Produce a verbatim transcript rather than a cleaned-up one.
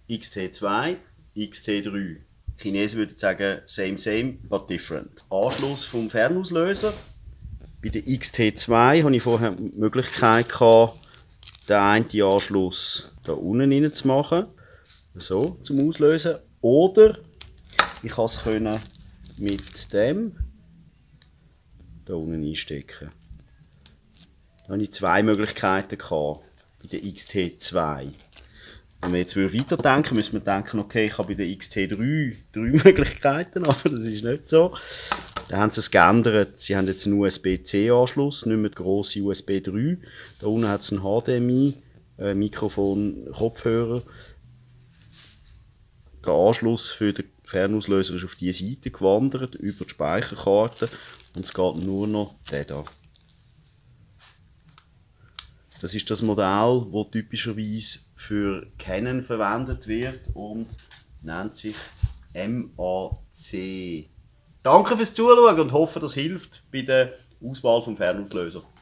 X T zwei, X T drei. Die Chinesen würden sagen, same, same, but different. Anschluss vom Fernauslöser. Bei der X T zwei hatte ich vorher die Möglichkeit, den einen Anschluss hier unten rein zu machen. So, zum Auslösen. Oder ich konnte es mit dem hier unten einstecken. Da hatte ich zwei Möglichkeiten bei der X T zwei. Wenn wir jetzt weiterdenken, müssen wir denken, okay, ich habe bei der X T drei drei Möglichkeiten, aber das ist nicht so. Da haben sie es geändert. Sie haben jetzt einen U S B C Anschluss, nicht mehr die grosse U S B drei. Da unten hat es einen H D M I, äh, Mikrofon, Kopfhörer. Der Anschluss für den Fernauslöser ist auf diese Seite gewandert, über die Speicherkarte. Und es geht nur noch der hier. Das ist das Modell, das typischerweise für Canon verwendet wird und nennt sich M A C. Danke fürs Zuschauen und hoffe, das hilft bei der Auswahl des Fernauslösers.